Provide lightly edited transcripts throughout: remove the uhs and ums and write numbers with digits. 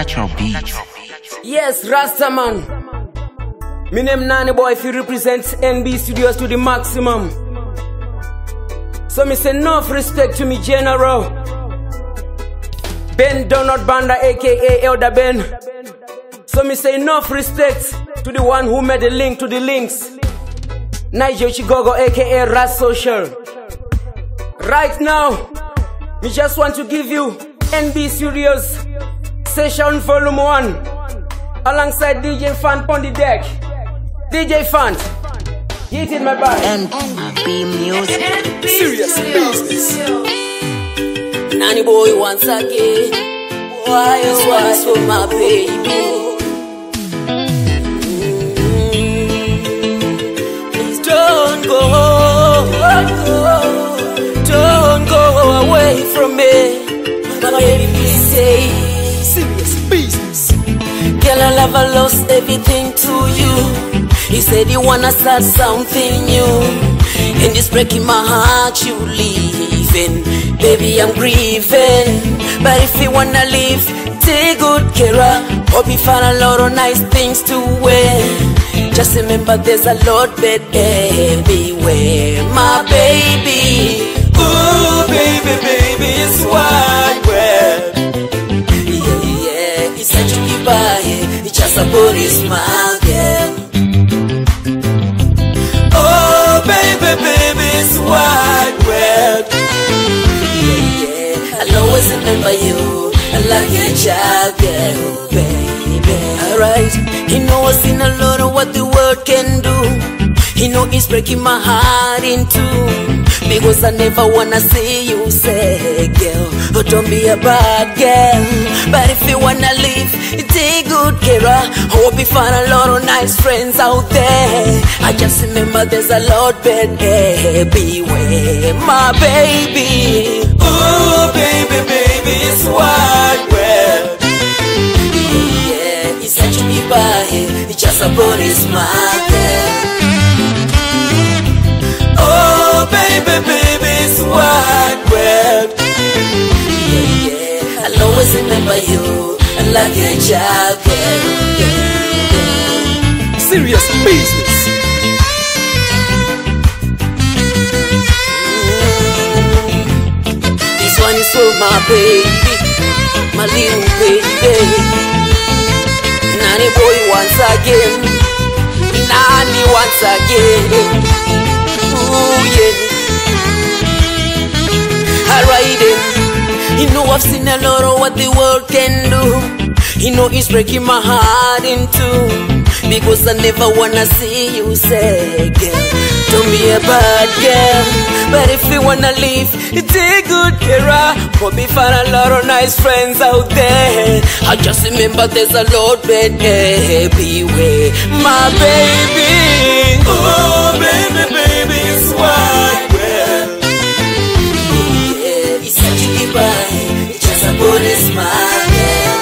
Natural Beats. Yes, Rastaman. Me name Nani Boy if he represents NB Studios to the maximum. So me say enough respect to me general Ben Donald Banda aka Elder Ben. So me say enough respect to the one who made the link to the links, Nigel Chigogo aka Ras Social. Right now, me just want to give you NB Studios Session Volume 1 alongside DJ Fant on the deck. DJ Fant, hit it my boy. NB Music. Serious business. Nani Boy once again. Why for my baby? Please don't go away from me. My baby, please stay. Serious business. Girl, I never lost everything to you. You said you wanna start something new, and it's breaking my heart you leaving. Baby, I'm grieving, but if you wanna leave, take good care of. Hope you find a lot of nice things to wear. Just remember there's a lot better everywhere, my baby. Ooh, baby, baby, it's wide world. Yeah, it's such a goodbye. It's just a body smile, girl. Oh, baby, baby, it's wide world. Yeah, I'll always remember you. I like your child, girl, baby. Alright, you know I've seen a lot of what the world can do. You know it's breaking my heart in two, because I never wanna see you say, girl, oh, don't be a bad girl. But if you wanna leave, take good care of. Hope you find a lot of nice friends out there. I just remember there's a lot better everywhere, my baby. Ooh, baby, baby, it's wide world. Yeah, it's such a goodbye. It's just a body smile, girl. Oh, baby, baby, it's wide world. Yeah, I'll always remember you. I like your child, girl. Serious business. This one is for my baby, my little baby. Nani Boy once again, Nani once again. Ooh, yeah. Alright then. You know I've seen a lot of what the world can do. You know it's breaking my heart in two, because I never wanna see you say, girl, don't be a bad girl. But if you wanna leave, take good care of. Hope you find a lot of nice friends out there. I just remember there's a lot better everywhere, my baby. Oh, baby, baby, it's wide world. Yeah, it's such a goodbye. It's just a body smile, girl.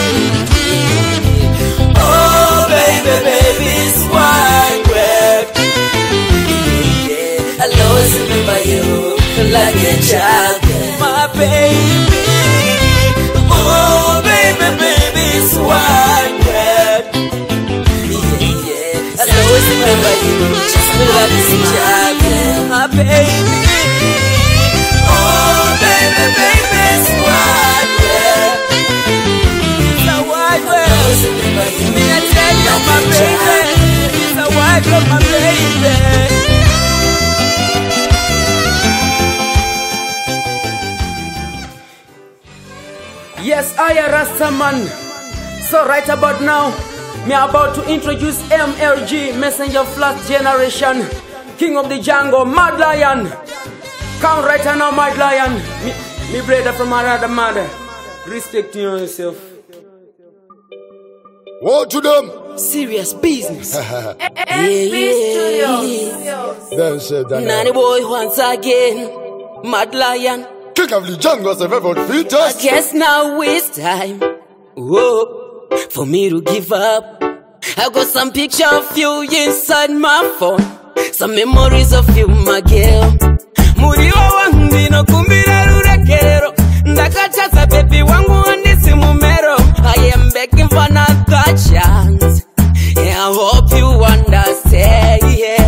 Oh, baby, baby, it's wide world. Yeah, I'll always remember you like a child, girl, my baby. Oh, baby, baby, it's wide world. Yeah, I'll always remember you just like a child, girl, my baby. Oh, baby, baby, it's wide world. It's a wide world. Me I tell you, my baby, it's a wide world, my baby. Yes, I am Rastaman. So right about now, me about to introduce MLG, Messenger of Last Generation, King of the Jungle, Mad Lion. Come right now, Mad Lion. Me brother from another mother. Respect yourself. What to them? Serious business. Then said that. Nani Boy once again, Mad Lion. King of the Jungle have ever defeated us. I guess now it's time, whoa, for me to give up. I got some picture of you inside my phone, some memories of you, my girl. Muriwa wangu no kumbira rurekero, ndakachaza baby wangu andisi mumero. I am chance. Yeah, I hope you understand.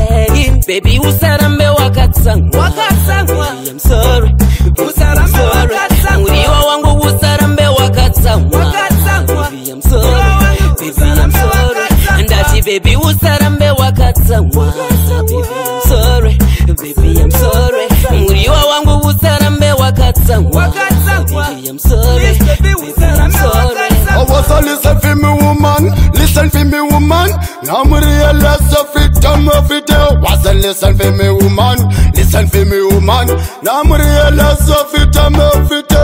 Baby, usarambe wakatsangwa. Baby, I'm sorry. Usarambe wakatsangwa. Muriwa wangu usarambe wakatsangwa. Baby, I'm sorry. Baby, I'm sorry. Ndati baby usarambe wakatsangwa. Baby, I'm sorry. Baby, I'm sorry. Muriwa wangu usarambe wakatsangwa. Baby, I'm sorry. Baby, I'm sorry. I was a listen for me woman, listen for me woman. Now me realize of it, I'm of it. Wasn't listen for me woman, listen for me woman. Now me realize of it, I'm of it.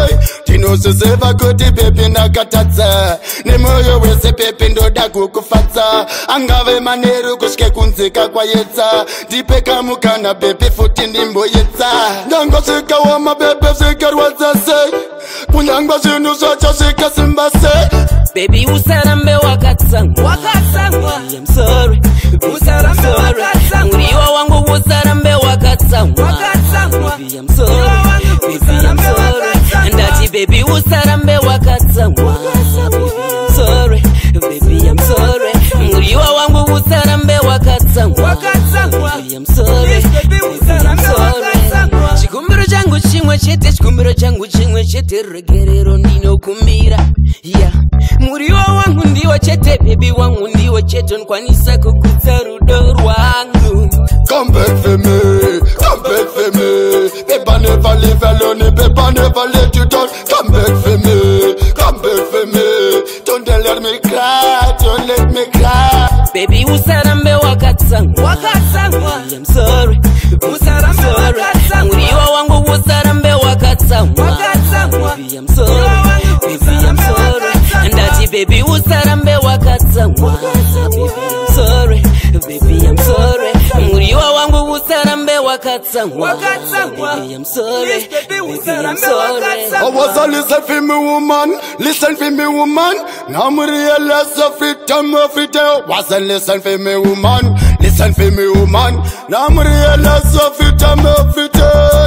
Tino se seva koti pepi na katatsa. Ne moyo wese pepi ndo da kukufatsa. Angave maneru kushke kunzika kwa yetsa. Dipeka mukana pepi futi ndimbo yetsa. Ngango shika wa mabebe shika rwaza se. Kunyangwa shinu socha shika simba se. Baby usarambe wakatsangwa. Baby, I'm sorry. Usarambe wakatsangwa. Muriwa wangu usarambe wakatsangwa. Baby, I'm sorry. Baby, I'm sorry. Ndati baby usarambe wakatsangwa. Baby, I'm sorry. Baby, I'm sorry. Muriwa wangu usarambe wakatsangwa. Baby, I'm sorry. Baby, I'm sorry. Chikumbiro changu chimwe chete, chikumbiro changu chimwe chete, regerero ndinokumbira. Yeah. Muriwa wangu ndiwo chete, baby wangu ndiwo chete, nkwanisa kukutsa rudo rwangu. Come back for me, come back for me. Paper never live alone, paper never let you down. Come back for me, come back for me. Don't let me cry, don't let me cry. Baby usarambe wakatsangwa. Baby, I'm sorry. Usarambe wakatsangwa. Muriwa wangu usarambe wakatsangwa. Baby, I'm sorry. Baby, I'm sorry. Ndati baby usarambe wakatsangwa. Baby, I'm sorry. Baby, I'm sorry. Muriwa wangu usarambe wakatsangwa. Baby, I'm sorry. Baby, I'm sorry. I was a listen for me woman, listen for me woman. Now me realize of it, I'm of it. Wasn't listen for me woman, listen for me woman. Now me realize of it, I'm of it.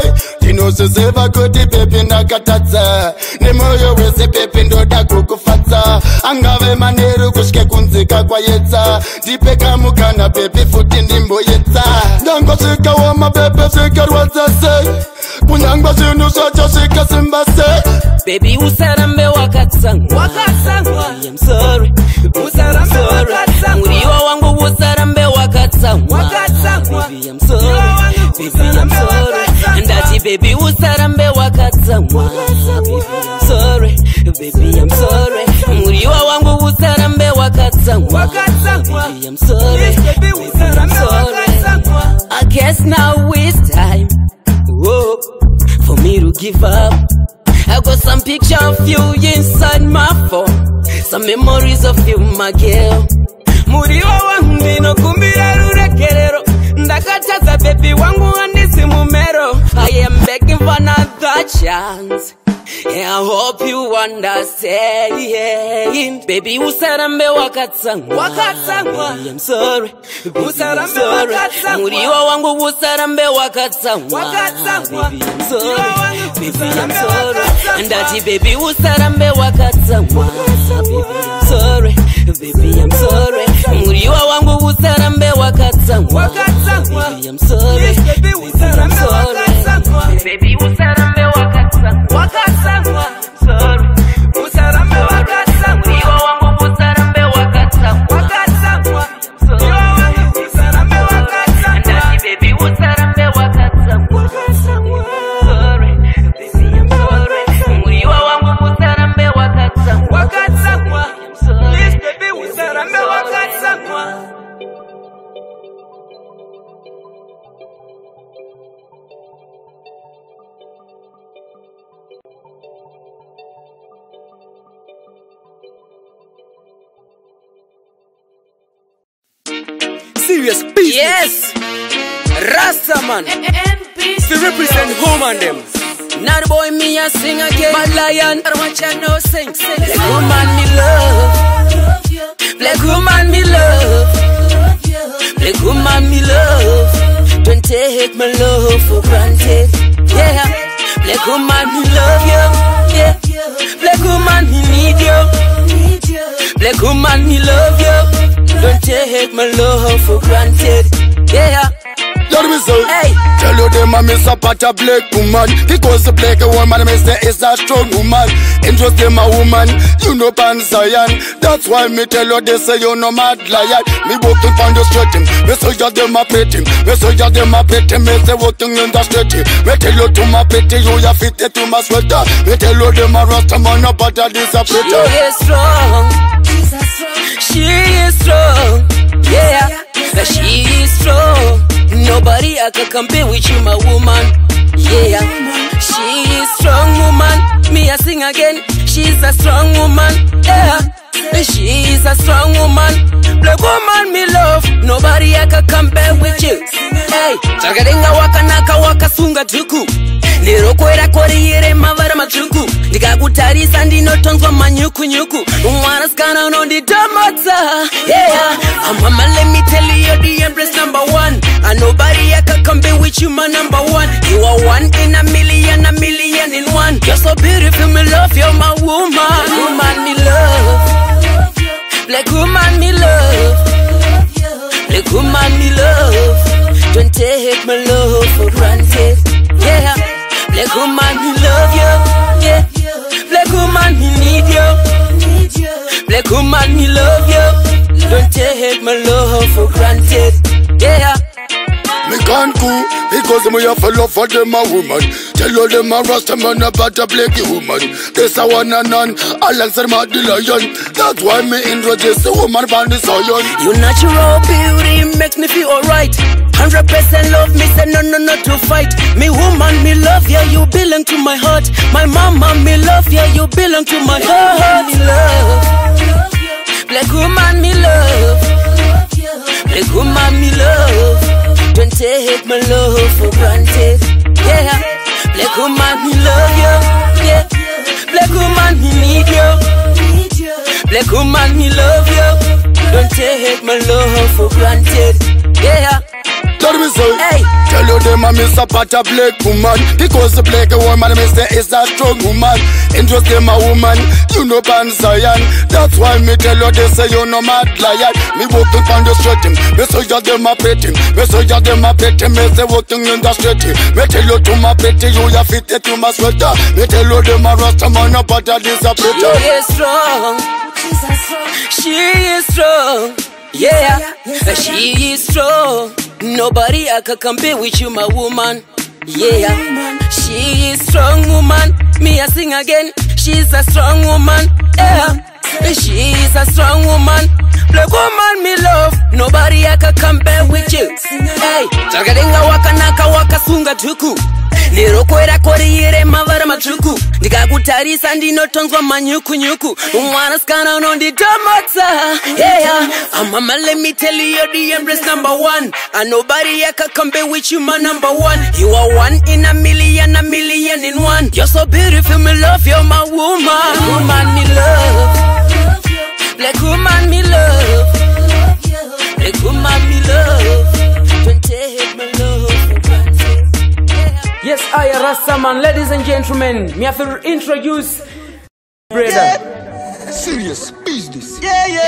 Tino se seva koti pepi na katatsa. Ne moyo wese pepi ndo da kukufatsa. Angave maneru kushke kunzika kwa yetsa. Dipeka mukana pepi futi ndimbo yetsa. Ngango shika wa mabebe shika rwaza se. Kunyangwa shinu socha shika simba se. Baby usarambe wakatsangwa. Baby, I'm sorry. Usarambe wakatsangwa. Muriwa wangu usarambe wakatsangwa. Baby, I'm sorry. Baby, I'm sorry. Ndati baby usarambe wakatsangwa. Baby, I'm sorry. Baby, I'm sorry. Muriwa wangu usarambe wakatsangwa. Baby, I'm sorry. Baby, I'm sorry. I guess now it's time, whoa, for me to give up. I got some picture of you inside my phone, some memories of you, my girl. Muriwa wangu ndinokumbira rurekerero. Ndakataza baby wangu andisi mumero. I am begging for another chance. Yeah, I hope you understand. Baby usarambe wakatsangwa. Baby, I'm sorry. Usarambe wakatsangwa. Muriwa wangu usarambe wakatsangwa. Baby, I'm sorry. Baby, I'm sorry. Ndati baby usarambe wakatsangwa. Baby, I'm sorry. Baby, I'm sorry. Muriwa wangu usarambe wakatsangwa. Baby, I'm sorry. Baby, I'm sorry. Baby usarambe wakatsangwa. Sorry. Usarambe wakatsangwa. Muriwa wangu usarambe wakatsangwa. Sorry. Usarambe wakatsangwa. Ndati baby usarambe wakatsangwa. Sorry. Baby, I'm sorry. Muriwa wangu usarambe wakatsangwa. Sorry. Baby, usarambe wakatsangwa. Serious business. Yes, Rasta man. To represent home and them. Now the boy me a sing again. Bad lion, I watch you no sing. Black woman me love. Black woman me love. Black woman me love. Don't take my love for granted. Yeah, black woman me love you. Yeah, black woman me need you. Black woman, me love you. Don't take my love for granted. Yeah. Let me say, Hey. tell you them I miss a part of black woman. Because the black woman me say is a strong woman. Interest them a woman, you know pan Zion. That's why me tell you they say you no mad lion. Me walking on the street, me say you them a pet him. Me say you them a pet him, me say walking in the street. Me tell you to my pet you ya fit to my sweater. Me tell you them a rasta man no part of this a She preacher. is strong. She is strong. Yeah. She is strong. Nobody I can compare with you, my woman. Yeah. She is strong woman. Me I sing again. She's a strong woman. Yeah. She is a strong woman. Black woman me love. Nobody I can compare with you. Hey. Chagaringa waka naka waka sunga tuku. Lero kwera kori yere mavara machuku. Ndikakutarisa ndinotonzwa manyuku nyuku. Mwanaskana unonditamata. Yeah. Mama let me tell you you're the empress number one. And nobody I can compare with you, my number one. You are one in a million in one. You're so beautiful, me love, you're my woman. Woman me love. Black woman me love. Black woman me love. Don't take my love for granted. Yeah. Black woman me love you. Yeah. Black woman me need you. Black woman me love you. Don't take my love for granted. Yeah. Me can't cool because me have a love for them a woman. Tell you them a rasta man about a black woman. This a one and none, alongside my lion. That's why me introduce the woman from the Zion. Your natural beauty makes me feel alright. 100% love me, say no to fight. Me woman, me love ya, you belong to my heart. My mama, me love ya, you belong to my heart. Me love, black woman, me love. Black woman, me love. Don't take my love for granted. Yeah, black woman, me love you. Yeah, black woman, me need you. Black woman, me love you. Don't take my love for granted. Yeah. Let me say, Hey. tell you them I miss a part of black woman. Because the black woman me say is a strong woman. Interest them a woman, you know pan Zion. That's why me tell you they say you no mad lion. Me walking on the street, me say you them a pet him. Me say you them a pet him, me say walking in the street. Me tell you to my pet you ya fit to my sweater. Me tell you them a rasta man no part of this a preacher. She is strong. She is strong. Yeah, she is strong. Nobody I can compare with you, my woman. Yeah, she is strong woman. Me I sing again. She's a strong woman. Yeah, she is a strong woman. Black woman me love. Nobody I can compare with you. Hey, chagaringa waka naka waka sunga tuku. Lero kwera kori yere mavara machuku. Ndikakutarisa ndinotonzwa manyuku nyuku. Mwanaskana unonditamata. Yeah. Mama let me tell you you're the empress number one. And nobody I can compare with you, my number one. You are one in a million in one. You're so beautiful, me love, you're my woman. Woman me love. Black woman me love. Black woman me love. Don't take my love for granted. Yes, I am Rastaman, ladies and gentlemen. Me have to introduce brother. Serious business.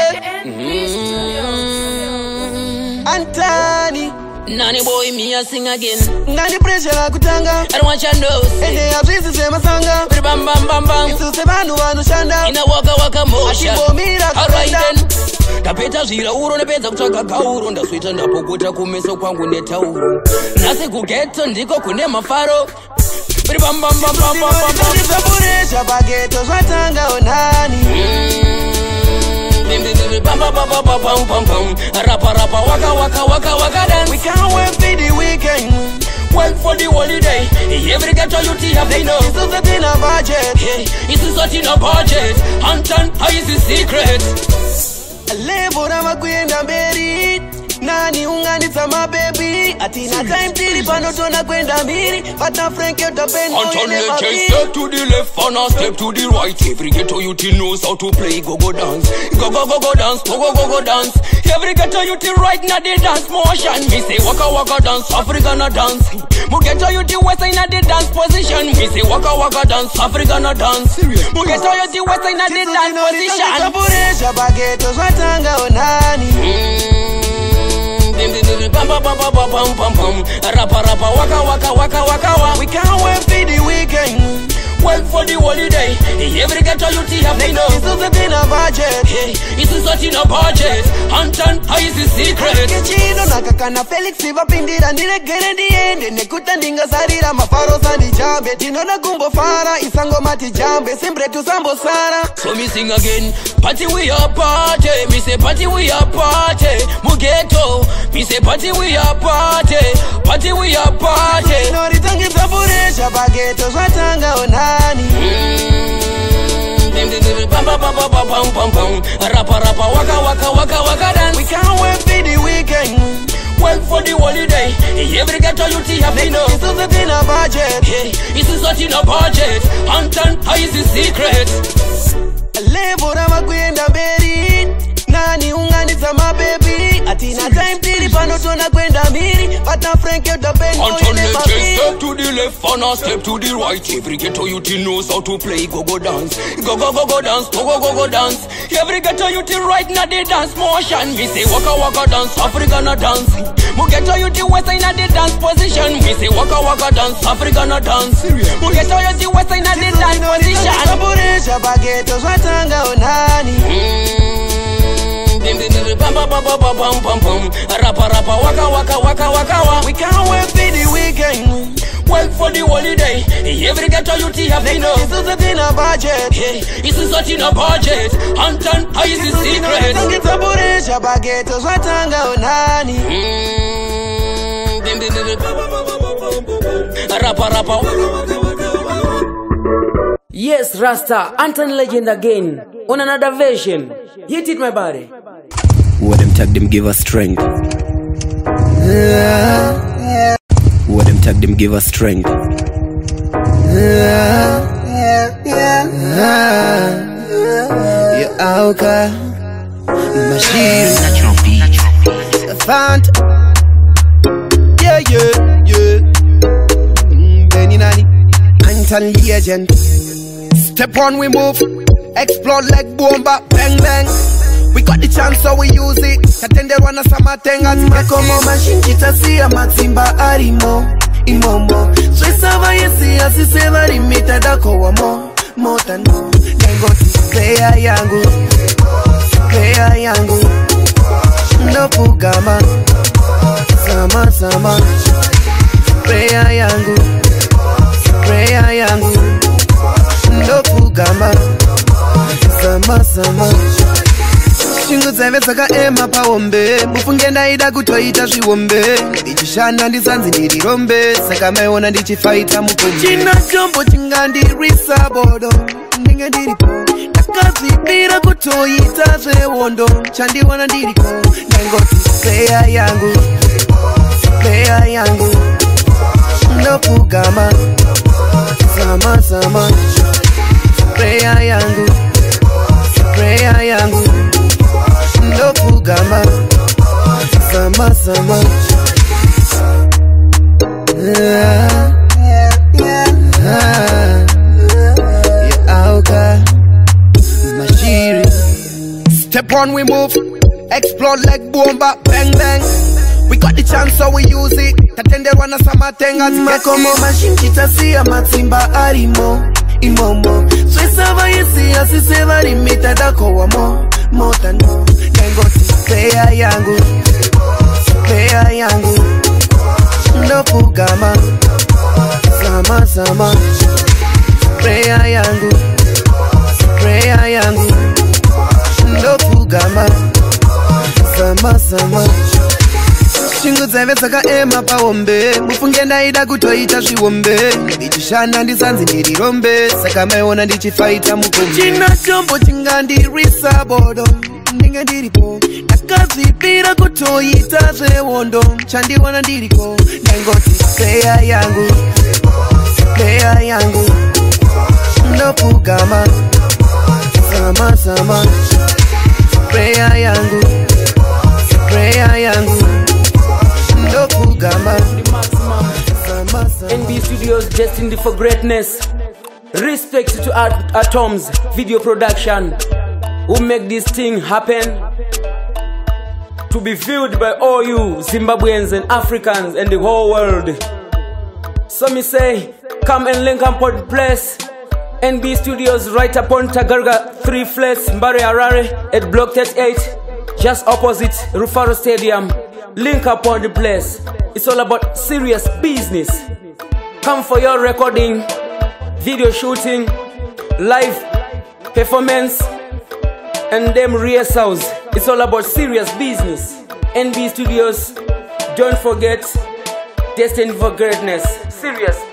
Antani Nani boy me a sing again. Ngani pressure la kutanga I don't want your nose. Ende ya prinsi sema sanga Bam bam bam bam. Isu sebanu wanu shanda Ina waka motion. Atibomira Alright kutanda then. Tapeta zila uro nepeza kutaka kauru. Ndaswita ndapokuta kumeso kwangu netauru. Nasi kugeto ndiko kune mafaro. Bam bam bam bam bam bam. Ndisaburesha pageto zwatanga onani Bam bam bam bam bam bam bam. Rapa waka dance. We can't wait for the weekend. Wait for the holiday. Every ghetto you have to know. This is in a budget. Hey, this is not in a budget. Anton, how is the secret? Levo na makwenda mberi nani unganitsa mababy atina time tili pano tona kwenda mbili pata Frank utapenda Until the chase step to the left and a step to the right. Every ghetto youth knows how to play go-go dance. Go-go dance, go-go dance. Every ghetto youth right now they dance motion. Me say waka dance, African dance. Mu ghetto youth west side na the dance position. Me say waka dance, African dance. Mu ghetto youth west side na the dance position. Taburesha bageto zwatanga onani. Rapa waka. We can't wait for the weekend. Wait for the holiday. Every ghetto youth have to know. This is in a budget. This is not in a budget. Anton, how is the secret? Chino nakakana Felix vapindira ndiregere ndiende nekuta ndingasarira mafaro sandijambe tino na gumbo fara isango matijambe simbre tusambo sara. So me sing again. Party we a party. Me say party we a party. Mugeto. Me say party we a party. Party we a party. No ritangi taburesha bageto zwatanga onani. Rapa waka dance. We can't wait for the weekend. Wait for the holiday. Every ghetto youth have to know. This is in a budget. This is not in a budget. Anton, how is the secret? Lebora makwenda mberi nani unganitsa mababy atina time tili pano tona kwenda mbili pata Frank utapenda Until the chase step to the left and a step to the right. Every ghetto youth knows how to play go-go dance. Go-go dance, go-go dance. Every ghetto youth right now they dance motion. Me say waka dance, African dance. Mu ghetto youth west side na the dance position. Me say waka dance, African dance. Mu ghetto youth west side na the dance position. Taburesha bageto zwatanga onani. Rapa waka. We can't wait for the weekend. Wait for the holiday. Every ghetto youth have to know. This is in a budget. This is not in a budget. Anton, how is the secret? Taburesha bageto zwatanga onani. Rapa. Yes, Rasta, Anton Legend again, on another version. Hit it, my body. What them tag them give us strength. What them tag them give us strength. Yeah, okay. Machine. Natural beat. Fant. Yeah. Benny Nani. Anton Legend. Step on, we move. Explode like bomba. Bang bang. We got the chance so we use it. Katende wana sama tenga. Makomo mashinjita siya matsimba arimo imomo. Swesava yesi asiseva limita dako wa mo than mo. Nengo player yangu no pugama sama player yangu no pugama sama Shingu zave saka ema pa ombe Mufunge ndaida kutoita zviwombe Ndichishana ndisanzi ndirirombe Saka maiona ndichifaita mukumbe China chombo chingandirisa bodo Ndinge ndiripo Nakazvipira kutoita zvewondo Chandiwana ndiriko Ndangoti player yangu Ndopugama Sama player yangu Ndopugama sama Mashiri. Step on, we move. Explode like bomba. Bang bang. We got the chance so we use it. Katende wana sama tenga. Makomo mashinjita siya matsimba arimo imomo. Swesava yesi asiseva limita dako wa mo than mo. Nengo player yangu Ndopugama sama player yangu Ndopugama sama Shingu zave saka ema pa ombe Mufunge ndaida kutoita zviwombe Ndichishana ndisanzi ndirirombe Saka maiona ndichifaita mukumbe China chombo chingandirisa bodo ninge ndiripo nakazipira kutoita zvewondo chandiwana ndiriko ndangoti player yangu ndokugama sama player yangu ndokugama NB Studios destined for greatness. Respect to Atoms Video Production, who make this thing happen, to be viewed by all you Zimbabweans and Africans and the whole world. So me say, come and link up on the place. NB Studios right upon Tagarga 3 Flats, Mbare Harare at Block 38, just opposite Rufaro Stadium. Link up on the place. It's all about serious business. Come for your recording, video shooting, live performance, and them rehearsals. It's all about serious business. NB Studios, don't forget, destined for greatness. Serious